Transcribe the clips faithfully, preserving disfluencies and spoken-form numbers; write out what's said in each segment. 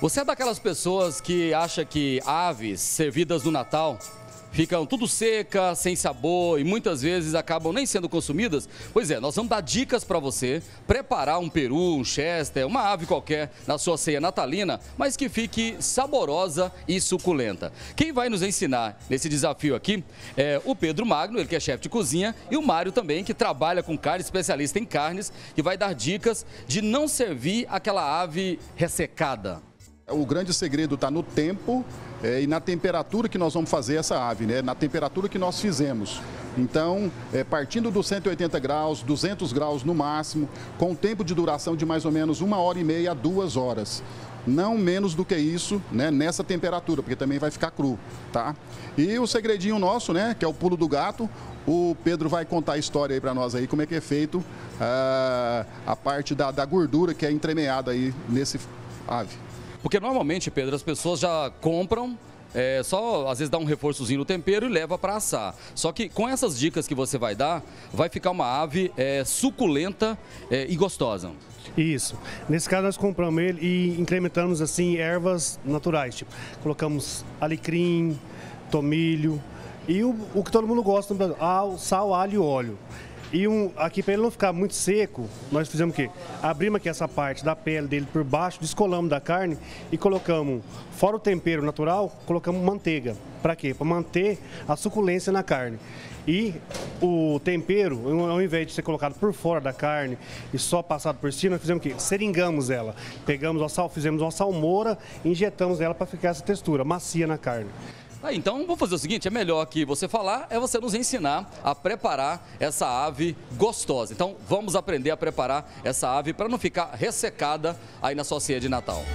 Você é daquelas pessoas que acha que aves servidas no Natal ficam tudo seca, sem sabor e muitas vezes acabam nem sendo consumidas? Pois é, nós vamos dar dicas para você preparar um peru, um chester, uma ave qualquer na sua ceia natalina, mas que fique saborosa e suculenta. Quem vai nos ensinar nesse desafio aqui é o Pedro Magno, ele que é chefe de cozinha, e o Mário também, que trabalha com carne, especialista em carnes, que vai dar dicas de não servir aquela ave ressecada. O grande segredo está no tempo é, e na temperatura que nós vamos fazer essa ave, né? Na temperatura que nós fizemos. Então, é, partindo dos cento e oitenta graus, duzentos graus no máximo, com um tempo de duração de mais ou menos uma hora e meia a duas horas. Não menos do que isso, né, nessa temperatura, porque também vai ficar cru, tá? E o segredinho nosso, né, que é o pulo do gato, o Pedro vai contar a história aí para nós aí, como é que é feito uh, a parte da, da gordura que é entremeada aí nesse ave. Porque normalmente, Pedro, as pessoas já compram, é, só às vezes dá um reforçozinho no tempero e leva para assar. Só que com essas dicas que você vai dar, vai ficar uma ave é, suculenta é, e gostosa. Isso. Nesse caso nós compramos ele e incrementamos assim ervas naturais, tipo, colocamos alecrim, tomilho e o, o que todo mundo gosta, sal, alho e óleo. E um, aqui para ele não ficar muito seco, nós fizemos o quê? Abrimos aqui essa parte da pele dele por baixo, descolamos da carne e colocamos, fora o tempero natural, colocamos manteiga. Para quê? Para manter a suculência na carne. E o tempero, ao invés de ser colocado por fora da carne e só passado por cima, nós fizemos o quê? Seringamos ela. Pegamos o sal, fizemos uma salmoura, injetamos ela para ficar essa textura macia na carne. Ah, então vamos fazer o seguinte, é melhor que você falar, é você nos ensinar a preparar essa ave gostosa. Então vamos aprender a preparar essa ave para não ficar ressecada aí na sua ceia de Natal.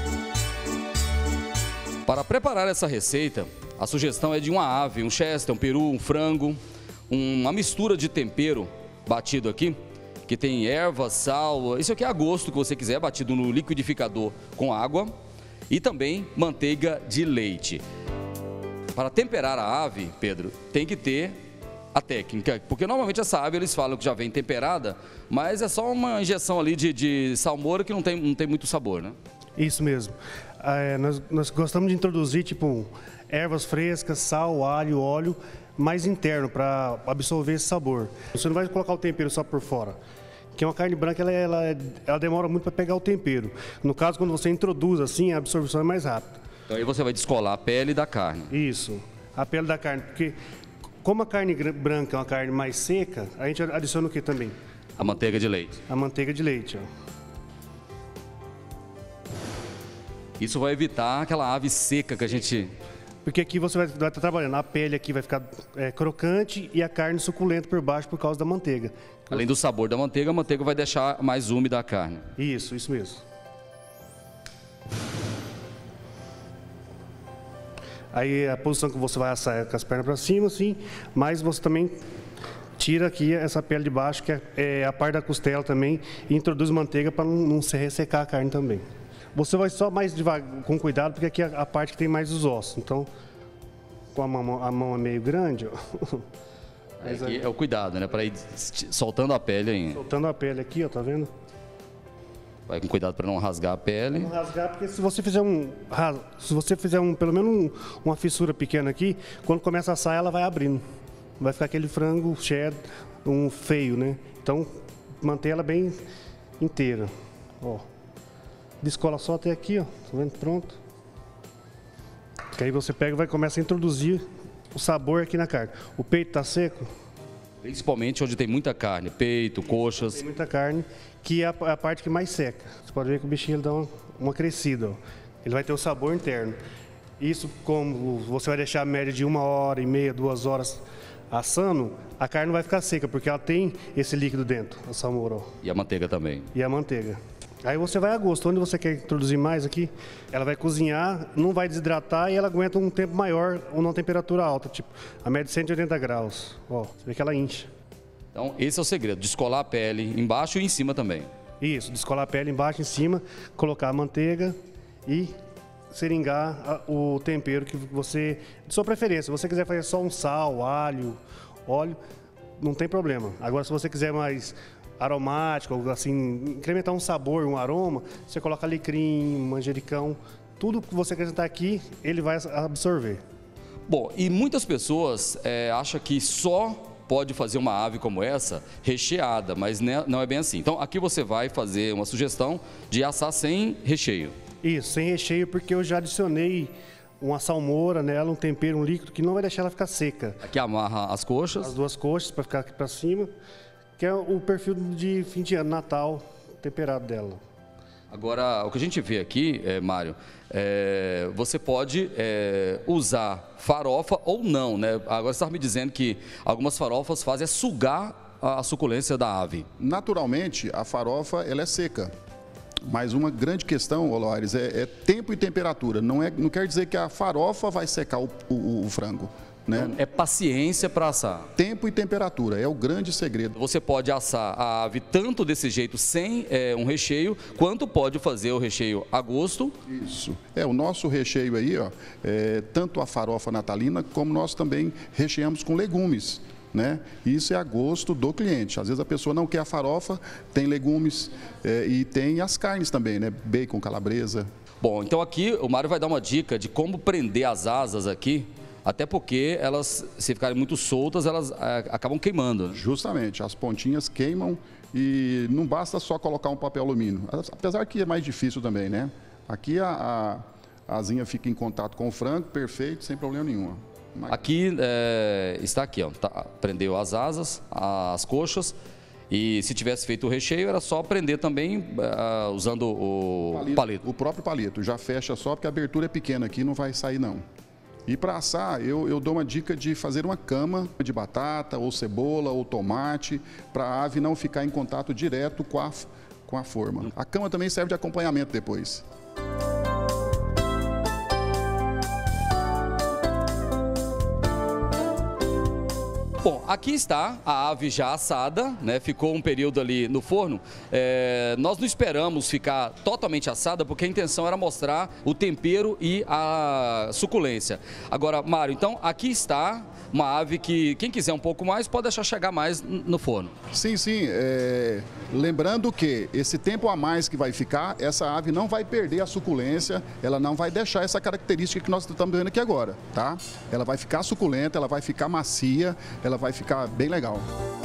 Para preparar essa receita, a sugestão é de uma ave, um chester, um peru, um frango, uma mistura de tempero batido aqui, que tem erva, sal, isso aqui é a gosto que você quiser, batido no liquidificador com água e também manteiga de leite. Para temperar a ave, Pedro, tem que ter a técnica, porque normalmente essa ave eles falam que já vem temperada, mas é só uma injeção ali de, de salmoura que não tem, não tem muito sabor, né? Isso mesmo. É, nós, nós gostamos de introduzir tipo ervas frescas, sal, alho, óleo, mais interno para absorver esse sabor. Você não vai colocar o tempero só por fora. Que uma carne branca ela, ela, ela demora muito para pegar o tempero. No caso, quando você introduz assim, a absorção é mais rápida. Então aí você vai descolar a pele da carne. Isso, a pele da carne, porque como a carne branca é uma carne mais seca, a gente adiciona o que também? A manteiga de leite. A manteiga de leite, ó. Isso vai evitar aquela ave seca que a gente... Porque aqui você vai, vai estar trabalhando, a pele aqui vai ficar é, crocante e a carne suculenta por baixo por causa da manteiga. Além do sabor da manteiga, a manteiga vai deixar mais úmida a carne. Isso, isso mesmo. Aí a posição que você vai assar é com as pernas para cima, assim, mas você também tira aqui essa pele de baixo, que é, é a parte da costela também, e introduz manteiga para não, não se ressecar a carne também. Você vai só mais devagar, com cuidado, porque aqui é a parte que tem mais os ossos. Então, com a mão, a mão é meio grande, ó. Mas aqui é o cuidado, né? Para ir soltando a pele ainda. Soltando a pele aqui, ó, tá vendo? Vai com cuidado para não rasgar a pele. Não rasgar, porque se você fizer um, se você fizer um, pelo menos um, uma fissura pequena aqui, quando começa a assar, ela vai abrindo. Vai ficar aquele frango cheddar, um feio, né? Então, manter ela bem inteira, ó. Descola só até aqui, ó, tá vendo? Pronto. Que aí você pega e vai começar a introduzir o sabor aqui na carne. O peito tá seco? Principalmente onde tem muita carne, peito, coxas. Tem muita carne, que é a, a parte que mais seca. Você pode ver que o bichinho ele dá uma, uma crescida, ó. Ele vai ter o sabor interno. Isso, como você vai deixar a média de uma hora e meia, duas horas assando, a carne não vai ficar seca, porque ela tem esse líquido dentro, a salmoura, ó. E a manteiga também. E a manteiga. Aí você vai a gosto, onde você quer introduzir mais aqui, ela vai cozinhar, não vai desidratar e ela aguenta um tempo maior ou numa temperatura alta, tipo a média de cento e oitenta graus. Ó, você vê que ela incha. Então esse é o segredo, descolar a pele embaixo e em cima também. Isso, descolar a pele embaixo e em cima, colocar a manteiga e seringar a, o tempero que você, de sua preferência. Se você quiser fazer só um sal, alho, óleo, não tem problema. Agora se você quiser mais aromático, assim, incrementar um sabor, um aroma, você coloca alecrim, manjericão, tudo que você acrescentar aqui, ele vai absorver. Bom, e muitas pessoas é, acham que só pode fazer uma ave como essa recheada, mas não é bem assim. Então aqui você vai fazer uma sugestão de assar sem recheio. Isso, sem recheio, porque eu já adicionei uma salmoura nela, um tempero, um líquido que não vai deixar ela ficar seca. Aqui amarra as coxas. As duas coxas para ficar aqui para cima, que é o perfil de fim de ano, Natal, temperado dela. Agora, o que a gente vê aqui, é, Mário, é, você pode é, usar farofa ou não, né? Agora você está me dizendo que algumas farofas fazem é sugar a suculência da ave. Naturalmente, a farofa ela é seca. Mas uma grande questão, Oloares, é, é tempo e temperatura. Não, é, não quer dizer que a farofa vai secar o, o, o frango. Né? É paciência para assar. Tempo e temperatura, é o grande segredo. Você pode assar a ave tanto desse jeito, sem é, um recheio, quanto pode fazer o recheio a gosto. Isso. É, o nosso recheio aí, ó, é, tanto a farofa natalina, como nós também recheamos com legumes. Né? Isso é a gosto do cliente. Às vezes a pessoa não quer a farofa, tem legumes é, e tem as carnes também, né? Bacon, calabresa. Bom, então aqui o Mário vai dar uma dica de como prender as asas aqui. Até porque elas, se ficarem muito soltas, elas é, acabam queimando. Justamente, as pontinhas queimam e não basta só colocar um papel alumínio. Apesar que é mais difícil também, né? Aqui a, a asinha fica em contato com o frango, perfeito, sem problema nenhum. Mas... Aqui é, está aqui, ó, tá, prendeu as asas, as coxas. E se tivesse feito o recheio, era só prender também uh, usando o palito, palito. O próprio palito, já fecha só porque a abertura é pequena aqui, não vai sair não. E para assar, eu, eu dou uma dica de fazer uma cama de batata, ou cebola, ou tomate, para a ave não ficar em contato direto com a, com a forma. A cama também serve de acompanhamento depois. Bom, aqui está a ave já assada, né? Ficou um período ali no forno. É, nós não esperamos ficar totalmente assada, porque a intenção era mostrar o tempero e a suculência. Agora, Mário, então aqui está uma ave que quem quiser um pouco mais pode deixar chegar mais no forno. Sim, sim. É... Lembrando que esse tempo a mais que vai ficar, essa ave não vai perder a suculência, ela não vai deixar essa característica que nós estamos vendo aqui agora, tá? Ela vai ficar suculenta, ela vai ficar macia, ela vai ficar bem legal.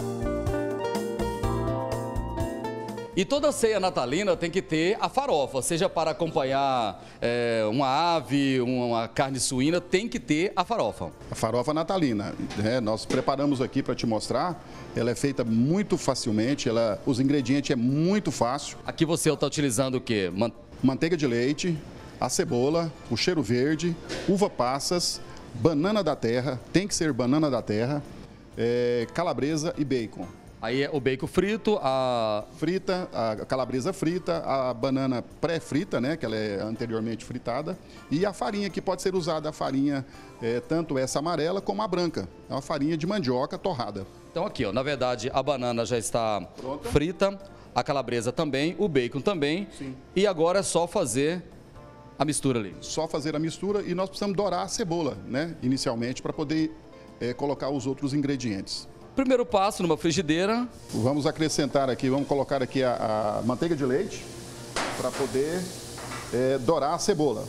E toda ceia natalina tem que ter a farofa, seja para acompanhar é, uma ave, uma carne suína, tem que ter a farofa. A farofa natalina, né? Nós preparamos aqui para te mostrar, ela é feita muito facilmente, ela, os ingredientes é muito fácil. Aqui você está utilizando o quê? Man... Manteiga de leite, a cebola, o cheiro verde, uva passas, banana da terra, tem que ser banana da terra, é, calabresa e bacon. Aí é o bacon frito, a... Frita, a calabresa frita, a banana pré-frita, né, que ela é anteriormente fritada, e a farinha, que pode ser usada, a farinha, é, tanto essa amarela como a branca. É uma farinha de mandioca torrada. Então aqui, ó, na verdade, a banana já está pronta, frita, a calabresa também, o bacon também. Sim. E agora é só fazer a mistura ali. Só fazer a mistura e nós precisamos dourar a cebola, né, inicialmente, para poder é, colocar os outros ingredientes. Primeiro passo, numa frigideira. Vamos acrescentar aqui, vamos colocar aqui a, a manteiga de leite para poder é, dourar a cebola.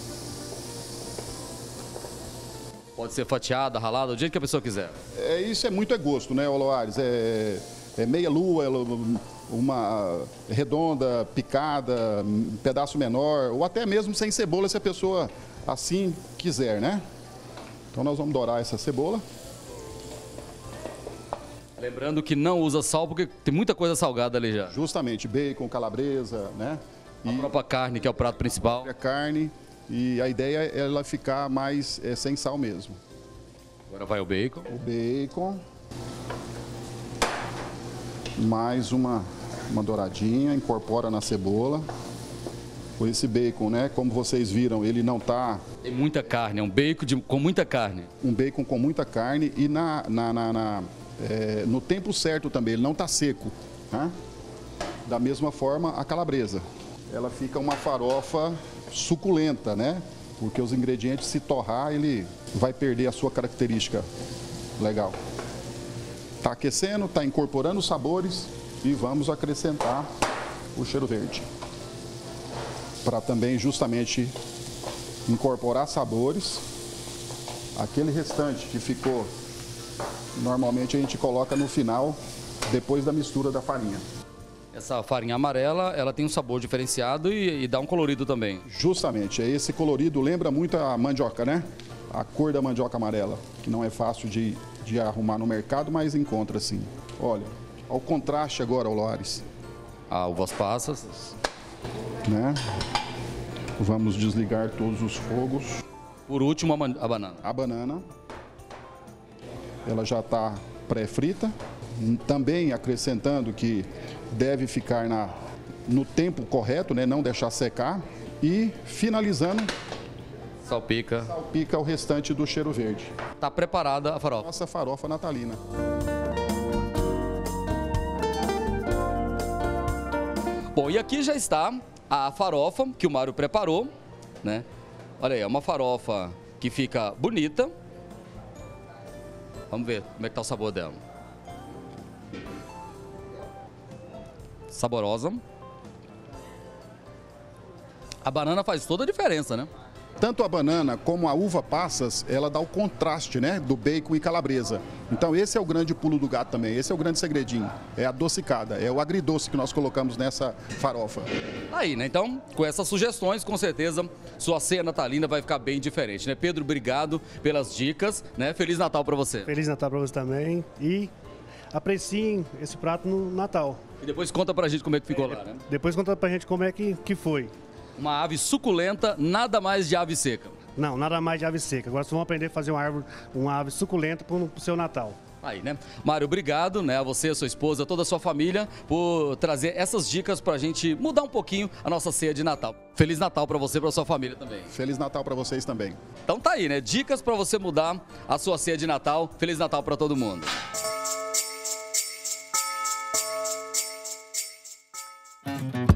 Pode ser fatiada, ralada, do jeito que a pessoa quiser. É, isso é muito é gosto, né, Oloares? É, é meia lua, uma redonda, picada, um pedaço menor, ou até mesmo sem cebola, se a pessoa assim quiser, né? Então nós vamos dourar essa cebola. Lembrando que não usa sal, porque tem muita coisa salgada ali já. Justamente, bacon, calabresa, né? A e própria carne, que é o prato principal. A carne, e a ideia é ela ficar mais é, sem sal mesmo. Agora vai o bacon. O bacon. Mais uma, uma douradinha, incorpora na cebola. Com esse bacon, né? Como vocês viram, ele não tá... Tem muita carne, é um bacon de, com muita carne. Um bacon com muita carne e na... na, na, na É, no tempo certo também, ele não está seco, né? Da mesma forma a calabresa, ela fica uma farofa suculenta, né? Porque os ingredientes, se torrar, ele vai perder a sua característica legal. Está aquecendo, está incorporando os sabores e vamos acrescentar o cheiro verde para também justamente incorporar sabores. Aquele restante que ficou, normalmente a gente coloca no final, depois da mistura da farinha. Essa farinha amarela, ela tem um sabor diferenciado e, e dá um colorido também. Justamente, esse colorido lembra muito a mandioca, né? A cor da mandioca amarela, que não é fácil de, de arrumar no mercado, mas encontra sim. Olha, ao contraste agora, Loares. A uvas passas. Né? Vamos desligar todos os fogos. Por último, a, a banana. A banana. Ela já está pré-frita. Também acrescentando que deve ficar na, no tempo correto, né? Não deixar secar. E finalizando, salpica. Salpica o restante do cheiro verde. Está preparada a farofa. Nossa farofa natalina. Bom, e aqui já está a farofa que o Mário preparou, né? Olha aí, é uma farofa que fica bonita. Vamos ver como é que tá o sabor dela. Saborosa. A banana faz toda a diferença, né? Tanto a banana como a uva passas, ela dá o contraste, né, do bacon e calabresa. Então esse é o grande pulo do gato também, esse é o grande segredinho. É a adocicada, é o agridoce que nós colocamos nessa farofa. Aí, né? Então, com essas sugestões, com certeza, sua ceia natalina vai ficar bem diferente, né? Pedro, obrigado pelas dicas, né? Feliz Natal para você. Feliz Natal para você também e apreciem esse prato no Natal. E depois conta pra gente como é que ficou é, lá, né? Depois conta pra gente como é que, que foi. Uma ave suculenta, nada mais de ave seca. Não, nada mais de ave seca. Agora vocês vão aprender a fazer uma, árvore, uma ave suculenta para o seu Natal. Aí, né? Mário, obrigado, né? A você, a sua esposa, toda a sua família, por trazer essas dicas pra gente mudar um pouquinho a nossa ceia de Natal. Feliz Natal pra você e pra sua família também. Feliz Natal pra vocês também. Então tá aí, né? Dicas pra você mudar a sua ceia de Natal. Feliz Natal pra todo mundo. Música